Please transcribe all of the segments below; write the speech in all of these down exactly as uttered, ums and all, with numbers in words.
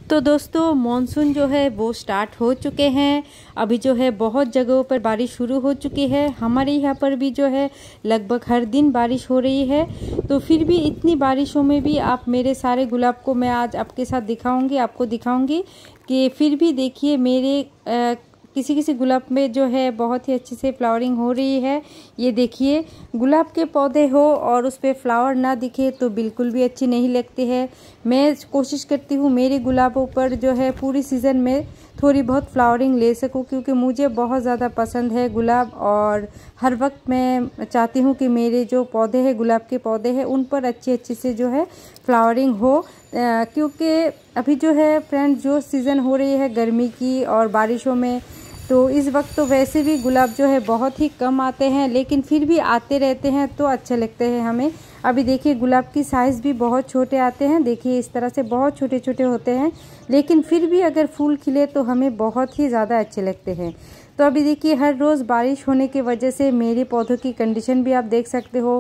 तो दोस्तों मॉनसून जो है वो स्टार्ट हो चुके हैं। अभी जो है बहुत जगहों पर बारिश शुरू हो चुकी है। हमारे यहाँ पर भी जो है लगभग हर दिन बारिश हो रही है। तो फिर भी इतनी बारिशों में भी आप मेरे सारे गुलाब को मैं आज आपके साथ दिखाऊंगी आपको दिखाऊंगी कि फिर भी देखिए मेरे आ, किसी किसी गुलाब में जो है बहुत ही अच्छे से फ्लावरिंग हो रही है। ये देखिए गुलाब के पौधे हो और उस पर फ्लावर ना दिखे तो बिल्कुल भी अच्छी नहीं लगती है। मैं कोशिश करती हूँ मेरे गुलाबों पर जो है पूरी सीज़न में थोड़ी बहुत फ्लावरिंग ले सकूँ, क्योंकि मुझे बहुत ज़्यादा पसंद है गुलाब और हर वक्त मैं चाहती हूँ कि मेरे जो पौधे हैं गुलाब के पौधे हैं उन पर अच्छी अच्छी से जो है फ्लावरिंग हो। क्योंकि अभी जो है फ्रेंड जो सीज़न हो रही है गर्मी की और बारिशों में, तो इस वक्त तो वैसे भी गुलाब जो है बहुत ही कम आते हैं, लेकिन फिर भी आते रहते हैं तो अच्छे लगते हैं हमें। अभी देखिए गुलाब की साइज़ भी बहुत छोटे आते हैं, देखिए इस तरह से बहुत छोटे छोटे होते हैं, लेकिन फिर भी अगर फूल खिले तो हमें बहुत ही ज़्यादा अच्छे लगते हैं। तो अभी देखिए हर रोज़ बारिश होने की वजह से मेरे पौधों की कंडीशन भी आप देख सकते हो।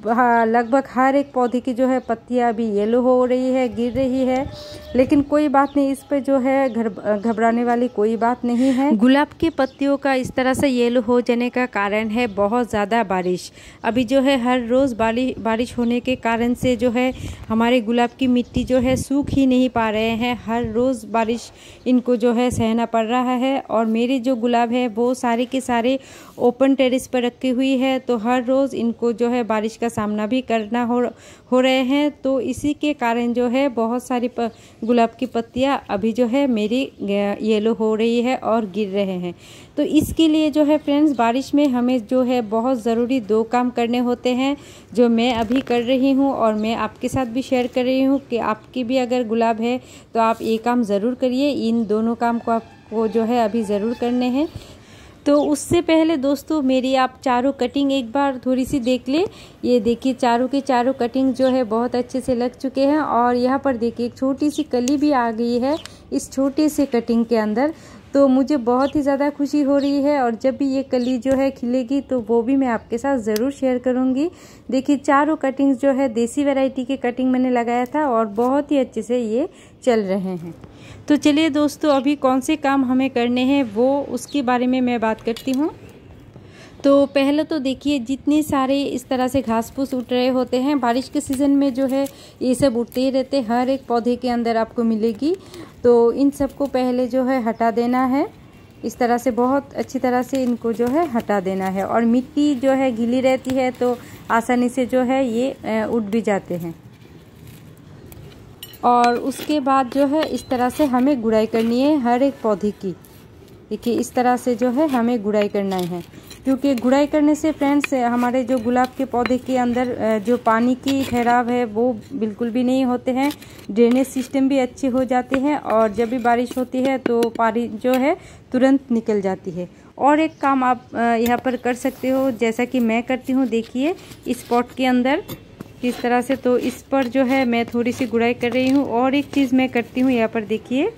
लगभग हर एक पौधे की जो है पत्तियां अभी येलो हो रही है, गिर रही है, लेकिन कोई बात नहीं, इस पे जो है घबराने वाली कोई बात नहीं है। गुलाब की पत्तियों का इस तरह से येलो हो जाने का कारण है बहुत ज़्यादा बारिश। अभी जो है हर रोज़ बारिश बारिश होने के कारण से जो है हमारे गुलाब की मिट्टी जो है सूख ही नहीं पा रहे हैं। हर रोज़ बारिश इनको जो है सहना पड़ रहा है और मेरे जो गुलाब है वो सारे के सारे ओपन टेरेस पर रखी हुई है, तो हर रोज़ इनको जो है बारिश का सामना भी करना हो हो रहे हैं। तो इसी के कारण जो है बहुत सारी गुलाब की पत्तियां अभी जो है मेरी येलो हो रही है और गिर रहे हैं। तो इसके लिए जो है फ्रेंड्स बारिश में हमें जो है बहुत ज़रूरी दो काम करने होते हैं, जो मैं अभी कर रही हूँ और मैं आपके साथ भी शेयर कर रही हूँ कि आपकी भी अगर गुलाब है तो आप ये काम ज़रूर करिए। इन दोनों काम को आपको जो है अभी ज़रूर करने हैं। तो उससे पहले दोस्तों मेरी आप चारों कटिंग एक बार थोड़ी सी देख ले। ये देखिए चारों के चारों कटिंग जो है बहुत अच्छे से लग चुके हैं और यहाँ पर देखिए एक छोटी सी कली भी आ गई है इस छोटे से कटिंग के अंदर। तो मुझे बहुत ही ज़्यादा खुशी हो रही है और जब भी ये कली जो है खिलेगी तो वो भी मैं आपके साथ ज़रूर शेयर करूँगी। देखिए चारों कटिंग्स जो है देसी वैरायटी के कटिंग मैंने लगाया था और बहुत ही अच्छे से ये चल रहे हैं। तो चलिए दोस्तों अभी कौन से काम हमें करने हैं वो उसके बारे में मैं बात करती हूँ। तो पहले तो देखिए जितने सारे इस तरह से घास फूस उठ रहे होते हैं बारिश के सीज़न में जो है ये सब उठते ही रहते, हर एक पौधे के अंदर आपको मिलेगी। तो इन सबको पहले जो है हटा देना है, इस तरह से बहुत अच्छी तरह से इनको जो है हटा देना है। और मिट्टी जो है गीली रहती है तो आसानी से जो है ये उठ भी जाते हैं। और उसके बाद जो है इस तरह से हमें गुड़ाई करनी है हर एक पौधे की। देखिए इस तरह से जो है हमें गुड़ाई करना है, क्योंकि गुड़ाई करने से फ्रेंड्स हमारे जो गुलाब के पौधे के अंदर जो पानी की ठहराव है वो बिल्कुल भी नहीं होते हैं, ड्रेनेज सिस्टम भी अच्छे हो जाते हैं और जब भी बारिश होती है तो पानी जो है तुरंत निकल जाती है। और एक काम आप यहाँ पर कर सकते हो जैसा कि मैं करती हूँ, देखिए इस पॉट के अंदर किस तरह से, तो इस पर जो है मैं थोड़ी सी गुड़ाई कर रही हूँ। और एक चीज़ मैं करती हूँ यहाँ पर देखिए,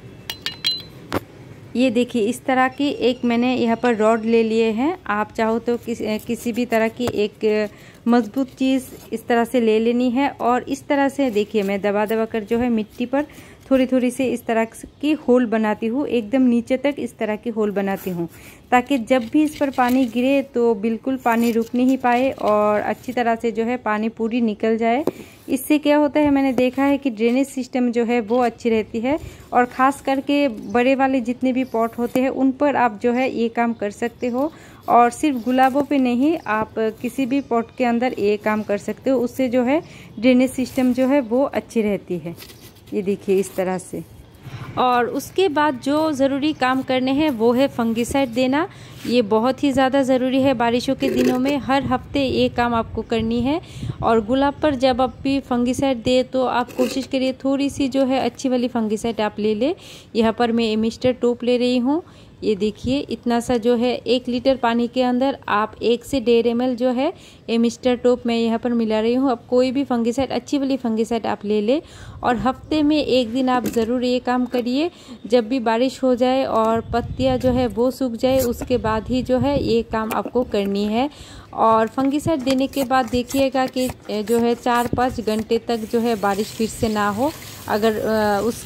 ये देखिए इस तरह की एक मैंने यहाँ पर रॉड ले लिए हैं। आप चाहो तो किस, किसी भी तरह की एक मजबूत चीज़ इस तरह से ले लेनी है और इस तरह से देखिए मैं दबा दबा कर जो है मिट्टी पर थोड़ी थोड़ी से इस तरह की होल बनाती हूँ, एकदम नीचे तक इस तरह की होल बनाती हूँ, ताकि जब भी इस पर पानी गिरे तो बिल्कुल पानी रुक नहीं पाए और अच्छी तरह से जो है पानी पूरी निकल जाए। इससे क्या होता है मैंने देखा है कि ड्रेनेज सिस्टम जो है वो अच्छी रहती है। और ख़ास करके बड़े वाले जितने भी पॉट होते हैं उन पर आप जो है ये काम कर सकते हो। और सिर्फ गुलाबों पे नहीं, आप किसी भी पॉट के अंदर ये काम कर सकते हो, उससे जो है ड्रेनेज सिस्टम जो है वो अच्छी रहती है। ये देखिए इस तरह से। और उसके बाद जो ज़रूरी काम करने हैं वो है फंगिसाइड देना। ये बहुत ही ज़्यादा ज़रूरी है बारिशों के दिनों में, हर हफ्ते ये काम आपको करनी है। और गुलाब पर जब आप भी फंगिसाइड दे तो आप कोशिश करिए थोड़ी सी जो है अच्छी वाली फंगिसाइड आप ले ले। यहाँ पर मैं एमिस्टर टोप ले रही हूँ। ये देखिए इतना सा जो है एक लीटर पानी के अंदर आप एक से डेढ़ एम एल जो है एमिस्टर टोप मैं यहाँ पर मिला रही हूँ। अब कोई भी फंगिसाइड अच्छी वाली फंगिसाइड आप ले ले और हफ्ते में एक दिन आप ज़रूर ये काम करिए। जब भी बारिश हो जाए और पत्तियाँ जो है वो सूख जाए उसके बाद ही जो है ये काम आपको करनी है। और फंगिसाइड देने के बाद देखिएगा कि जो है चार पाँच घंटे तक जो है बारिश फिर से ना हो। अगर उस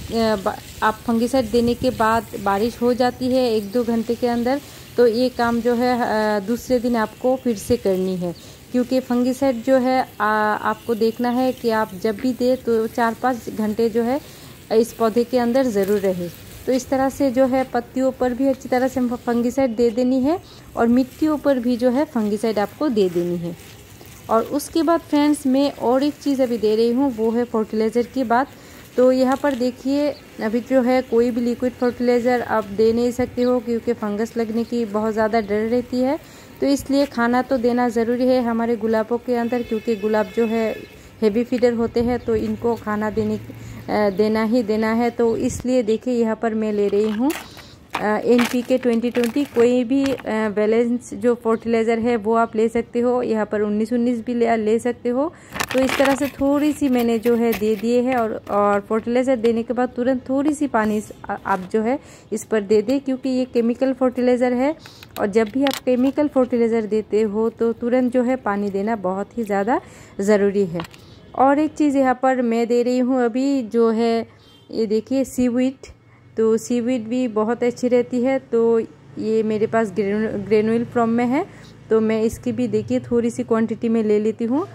आप फंगिसाइड देने के बाद बारिश हो जाती है एक दो घंटे के अंदर, तो ये काम जो है दूसरे दिन आपको फिर से करनी है, क्योंकि फंगिसाइड जो है आ, आपको देखना है कि आप जब भी दे तो चार पाँच घंटे जो है इस पौधे के अंदर ज़रूर रहे। तो इस तरह से जो है पत्तियों पर भी अच्छी तरह से फंगिसाइड दे देनी है और मिट्टियों पर भी जो है फंगिसाइड आपको दे देनी है। और उसके बाद फ्रेंड्स मैं और एक चीज़ अभी दे रही हूँ, वो है फर्टिलाइज़र की बात। तो यहाँ पर देखिए अभी जो है कोई भी लिक्विड फर्टिलाइज़र आप दे नहीं सकते हो, क्योंकि फंगस लगने की बहुत ज़्यादा डर रहती है। तो इसलिए खाना तो देना ज़रूरी है हमारे गुलाबों के अंदर, क्योंकि गुलाब जो है हेवी फीडर होते हैं, तो इनको खाना देने देना ही देना है। तो इसलिए देखिए यहाँ पर मैं ले रही हूँ N P K twenty twenty. कोई भी बैलेंस जो फर्टिलाइज़र है वो आप ले सकते हो, यहाँ पर उन्नीस उन्नीस भी ले, ले सकते हो। तो इस तरह से थोड़ी सी मैंने जो है दे दिए है और और फर्टिलाइज़र देने के बाद तुरंत थोड़ी सी पानी आप जो है इस पर दे दें, क्योंकि ये केमिकल फर्टिलाइज़र है और जब भी आप केमिकल फर्टिलाइज़र देते हो तो तुरंत जो है पानी देना बहुत ही ज़्यादा ज़रूरी है। और एक चीज़ यहाँ पर मैं दे रही हूँ अभी जो है, ये देखिए सीवीड। तो सीवीड भी बहुत अच्छी रहती है। तो ये मेरे पास ग्रेनुल फॉर्म में है, तो मैं इसकी भी देखिए थोड़ी सी क्वांटिटी में ले लेती हूँ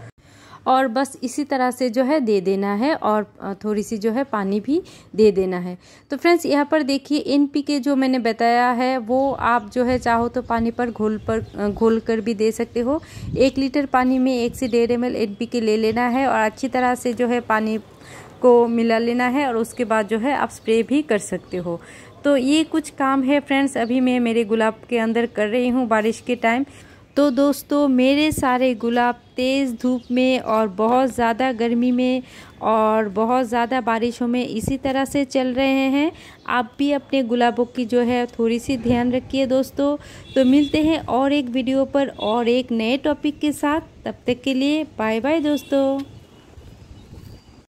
और बस इसी तरह से जो है दे देना है और थोड़ी सी जो है पानी भी दे देना है। तो फ्रेंड्स यहाँ पर देखिए एनपीके जो मैंने बताया है वो आप जो है चाहो तो पानी पर घोल पर घोल कर भी दे सकते हो। एक लीटर पानी में एक से डेढ़ एम एल एनपीके ले लेना है और अच्छी तरह से जो है पानी को मिला लेना है और उसके बाद जो है आप स्प्रे भी कर सकते हो। तो ये कुछ काम है फ्रेंड्स अभी मैं मेरे गुलाब के अंदर कर रही हूँ बारिश के टाइम। तो दोस्तों मेरे सारे गुलाब तेज़ धूप में और बहुत ज़्यादा गर्मी में और बहुत ज़्यादा बारिशों में इसी तरह से चल रहे हैं। आप भी अपने गुलाबों की जो है थोड़ी सी ध्यान रखिए दोस्तों। तो मिलते हैं और एक वीडियो पर और एक नए टॉपिक के साथ, तब तक के लिए बाय बाय दोस्तों।